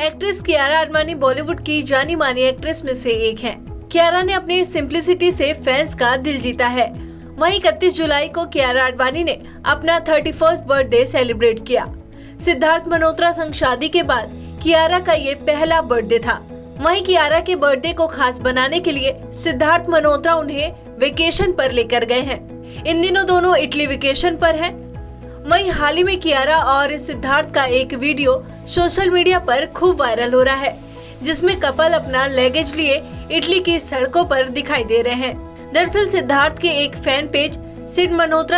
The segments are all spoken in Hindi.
एक्ट्रेस कियारा आडवाणी बॉलीवुड की जानी मानी एक्ट्रेस में से एक हैं। कियारा ने अपनी सिंप्लिसिटी से फैंस का दिल जीता है। वहीं 31 जुलाई को कियारा आडवाणी ने अपना 31st बर्थडे सेलिब्रेट किया। सिद्धार्थ मल्होत्रा संग शादी के बाद कियारा का ये पहला बर्थडे था। वहीं कियारा के बर्थडे को खास बनाने के लिए सिद्धार्थ मल्होत्रा उन्हें वेकेशन पर लेकर गए हैं। इन दिनों दोनों इटली वेकेशन पर हैं। वहीं हाल ही में कियारा और सिद्धार्थ का एक वीडियो सोशल मीडिया पर खूब वायरल हो रहा है, जिसमें कपल अपना लगेज लिए इटली की सड़कों पर दिखाई दे रहे हैं। दरअसल सिद्धार्थ के एक फैन पेज सिड मल्होत्रा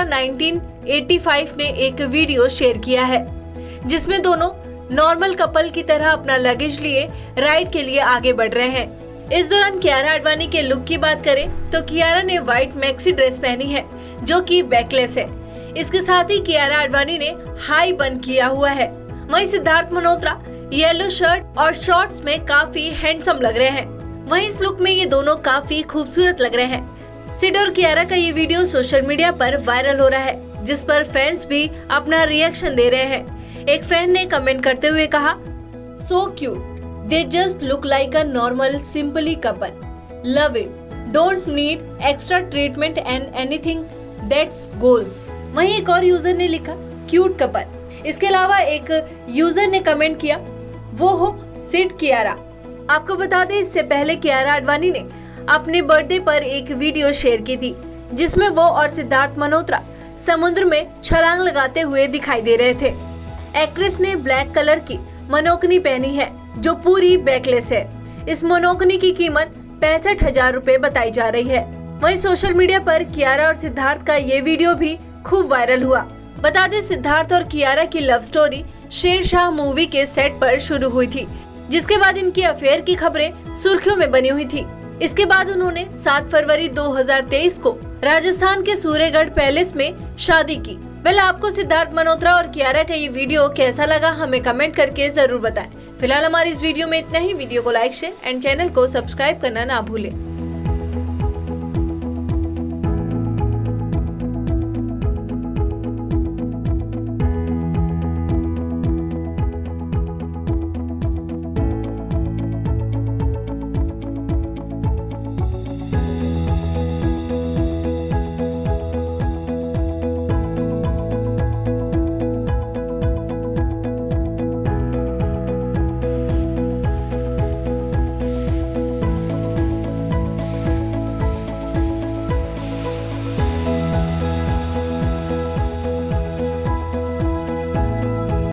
1985 ने एक वीडियो शेयर किया है, जिसमें दोनों नॉर्मल कपल की तरह अपना लगेज लिए राइड के लिए आगे बढ़ रहे हैं। इस दौरान कियारा आडवाणी के लुक की बात करें तो कियारा ने व्हाइट मैक्सी ड्रेस पहनी है, जो कि बैकलेस है। इसके साथ ही कियारा आडवाणी ने हाई बन किया हुआ है। वहीं सिद्धार्थ मल्होत्रा येलो शर्ट और शॉर्ट्स में काफी हैंडसम लग रहे हैं। वहीं इस लुक में ये दोनों काफी खूबसूरत लग रहे हैं। सिड और कियारा का ये वीडियो सोशल मीडिया पर वायरल हो रहा है, जिस पर फैंस भी अपना रिएक्शन दे रहे हैं। एक फैन ने कमेंट करते हुए कहा, so cute, they just look like a normal simply couple, love it, don't need extra treatment and anything that's goals. वहीं एक और यूजर ने लिखा, क्यूट कपल। इसके अलावा एक यूजर ने कमेंट किया, वो हो सिड कियारा। आपको बता दें, इससे पहले कियारा आडवाणी ने अपने बर्थडे पर एक वीडियो शेयर की थी, जिसमें वो और सिद्धार्थ मल्होत्रा समुद्र में छलांग लगाते हुए दिखाई दे रहे थे। एक्ट्रेस ने ब्लैक कलर की मोनोकनी पहनी है, जो पूरी बैकलेस है। इस मोनोकनी की कीमत 65,000 रुपए बताई जा रही है। वहीं सोशल मीडिया पर कियारा और सिद्धार्थ का ये वीडियो भी खूब वायरल हुआ। बता दें, सिद्धार्थ और कियारा की लव स्टोरी शेरशाह मूवी के सेट पर शुरू हुई थी, जिसके बाद इनकी अफेयर की खबरें सुर्खियों में बनी हुई थी। इसके बाद उन्होंने 7 फरवरी 2023 को राजस्थान के सूर्यगढ़ पैलेस में शादी की। वेल, आपको सिद्धार्थ मल्होत्रा और कियारा का ये वीडियो कैसा लगा, हमें कमेंट करके जरूर बताएं। फिलहाल हमारी इस वीडियो में इतना ही। वीडियो को लाइक, शेयर एंड चैनल को सब्सक्राइब करना ना भूलें।